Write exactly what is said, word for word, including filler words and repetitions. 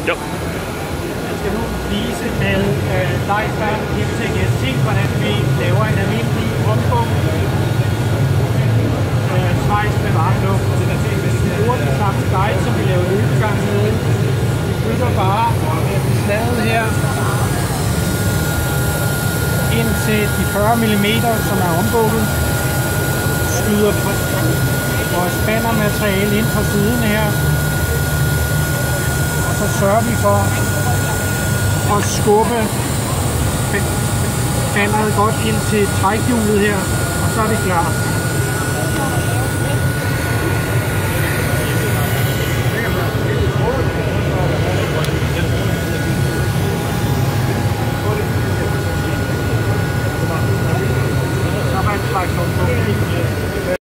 Jo. Jeg skal nu vise med øh, Leifert M T G S T, hvordan vi laver en almindelig ombog. Øh, svejs med varmluft. Vi bruger den samme guide, som vi laver løbegang med. Vi bygger bare slaget her ind til de fyrre millimeter, som er ombukket. Skyder vores spandermateriale ind på siden her. Og så sørger vi for at skubbe spanderet godt ind til trækhjulet her, og så er det klar.